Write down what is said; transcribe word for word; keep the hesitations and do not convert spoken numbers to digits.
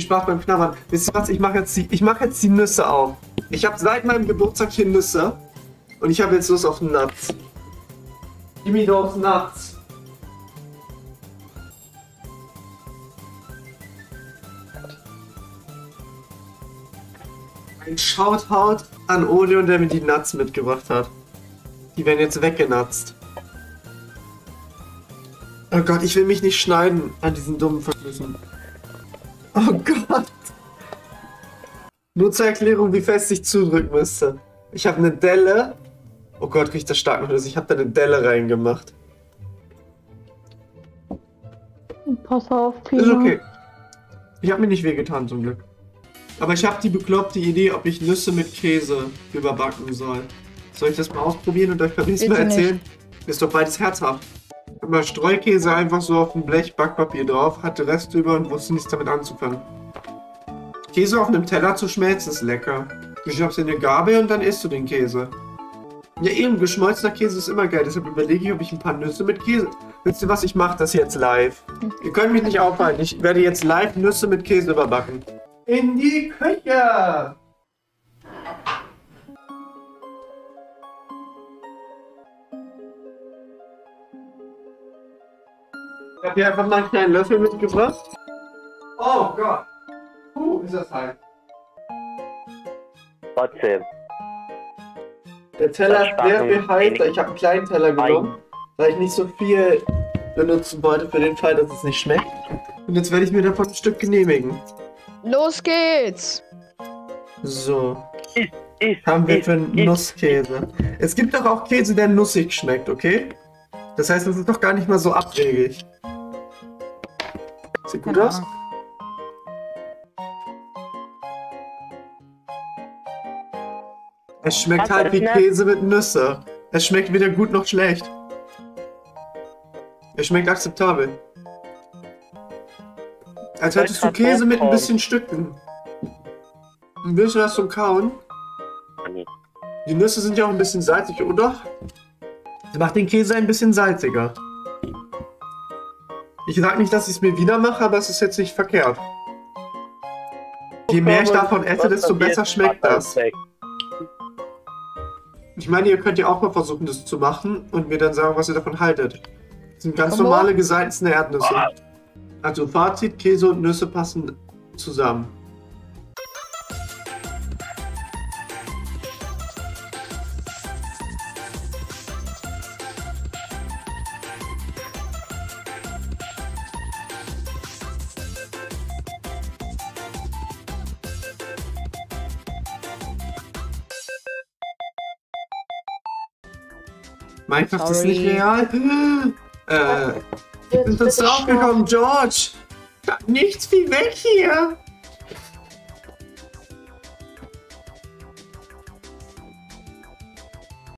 Spaß beim Knabbern. Wisst ihr was? Ich mache jetzt, die, ich mach jetzt die Nüsse auf. Ich habe seit meinem Geburtstag hier Nüsse. Und ich habe jetzt Lust auf Nuts. Give me those nuts. Ein Shoutout an Odeon, der mir die Nuts mitgebracht hat. Die werden jetzt weggenutzt. Oh Gott, ich will mich nicht schneiden an diesen dummen Verknüssen. Oh Gott. Nur zur Erklärung, wie fest ich zudrücken müsste. Ich habe eine Delle. Oh Gott, riecht das stark noch. Ich habe da eine Delle reingemacht. Pass auf, Pino. Ist okay. Ich habe mir nicht wehgetan zum Glück. Aber ich habe die bekloppte Idee, ob ich Nüsse mit Käse überbacken soll. Soll ich das mal ausprobieren und euch beim nächsten Mal erzählen? Nicht. Ist doch beides herzhaft. Immer Streukäse einfach so auf dem Blech Backpapier drauf, hatte Rest über und wusste nichts damit anzufangen. Käse auf einem Teller zu schmelzen ist lecker. Du schnappst dir eine Gabel und dann isst du den Käse. Ja eben, geschmolzener Käse ist immer geil, deshalb überlege ich, ob ich ein paar Nüsse mit Käse... Wisst ihr was, ich mache das jetzt live. Ihr könnt mich nicht aufhalten, ich werde jetzt live Nüsse mit Käse überbacken. In die Küche! Ich habe hier einfach mal einen kleinen Löffel mitgebracht. Oh Gott! Puh, ist das heiß. Trotzdem. Der Teller ist sehr viel heißer. Ich habe einen kleinen Teller genommen, weil ich nicht so viel benutzen wollte für den Fall, dass es nicht schmeckt. Und jetzt werde ich mir davon ein Stück genehmigen. Los geht's! So. Haben wir für Nusskäse. Es gibt doch auch Käse, der nussig schmeckt, okay? Das heißt, das ist doch gar nicht mal so abwegig. Sieht gut aus? Es schmeckt halt wie Käse mit Nüsse. Es schmeckt weder gut noch schlecht. Es schmeckt akzeptabel. Als hättest du Käse mit ein bisschen Stücken. Ein bisschen was zum Kauen. Die Nüsse sind ja auch ein bisschen salzig, oder? Das macht den Käse ein bisschen salziger. Ich sag nicht, dass ich es mir wieder mache, aber es ist jetzt nicht verkehrt. Je mehr ich davon esse, desto besser schmeckt das. Ich meine, ihr könnt ja auch mal versuchen, das zu machen und mir dann sagen, was ihr davon haltet. Das sind ganz normale gesalzene Erdnüsse. Also Fazit, Käse und Nüsse passen zusammen. Minecraft ist nicht real. Äh, ich bin uns draufgekommen, George. Nichts wie weg hier.